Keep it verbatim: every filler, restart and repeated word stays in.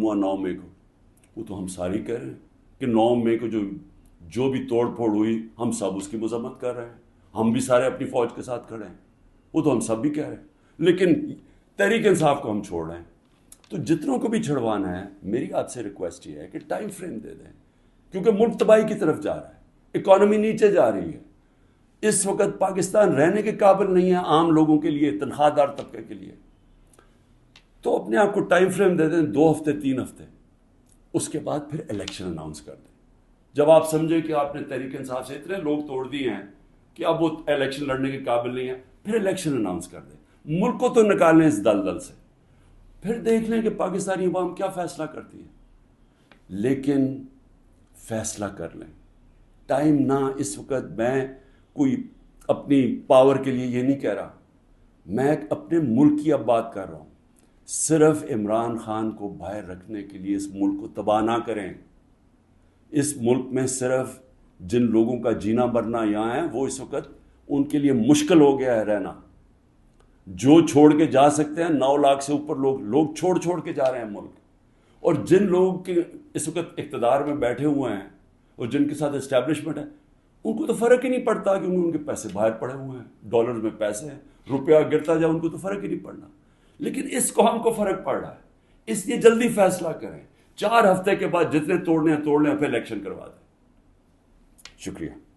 ہوا نو مئی کو، وہ تو ہم ساری کہہ رہے ہیں کہ نو مئی کو جو جو بھی توڑ پھوڑ ہوئی ہم سب اس کی مذمت کر رہے ہیں، ہم بھی سارے اپنی فوج کے ساتھ کھڑے ہیں، وہ تو ہم سب بھی کہہ رہے ہیں، لیکن تحریک انصاف کو ہم چھوڑ رہے ہیں۔ تو جتنوں کو بھی چھڑوانا ہے، میری آپ سے ریکویسٹ یہ ہے کہ ٹائم فریم دے دیں، کیونکہ ملک تباہی کی طرف جا رہا ہے، اکانومی نیچے جا رہی ہے، اس وقت پاکستان رہنے کے قابل نہیں ہے عام لوگوں کے لیے، تنخواہ دار طبقے کے لیے۔ تو اپنے آپ کو ٹائم فریم دے دیں، دو ہفتے تین ہفتے، اس کے بعد پھر الیکشن اناؤنس کر دیں۔ جب آپ سمجھیں کہ آپ نے تحریک انصاف سے اتنے لوگ توڑ دیے ہیں کہ اب وہ الیکشن لڑنے کے قابل نہیں ہے، پھر الیکشن اناؤنس کر دیں، ملک کو تو نکالیں اس دلدل سے، پھر دیکھ لیں کہ پاکستانی عوام کیا فیصلہ کرتی ہے، لیکن فیصلہ کر لیں۔ ٹائم نہ اس وقت، میں کوئی اپنی پاور کے لیے یہ نہیں کہہ رہا، میں اپنے ملک کی اب بات کر رہا ہوں۔ صرف عمران خان کو باہر رکھنے کے لیے اس ملک کو تباہ نہ کریں۔ اس ملک میں صرف جن لوگوں کا جینا مرنا یہاں ہے، وہ اس وقت ان کے لیے مشکل ہو گیا ہے رہنا۔ جو چھوڑ کے جا سکتے ہیں، نو لاکھ سے اوپر لوگ لوگ چھوڑ چھوڑ کے جا رہے ہیں ملک، اور جن لوگوں کے اس وقت اقتدار میں بیٹھے ہوئے ہیں اور جن کے ساتھ اسٹیبلشمنٹ ہے، ان کو تو فرق ہی نہیں پڑتا کہ ان کے پیسے باہر پڑے ہوئے ہیں، ڈالر میں پیسے ہیں، روپیہ گرتا جائے ان کو تو فرق ہی نہیں پڑنا، لیکن اس کو ہم کو فرق پڑ رہا ہے۔ اس لیے جلدی فیصلہ کریں، چار ہفتے کے بعد جتنے توڑنے ہیں توڑ لیں، پھر الیکشن کروا دیں۔ شکریہ۔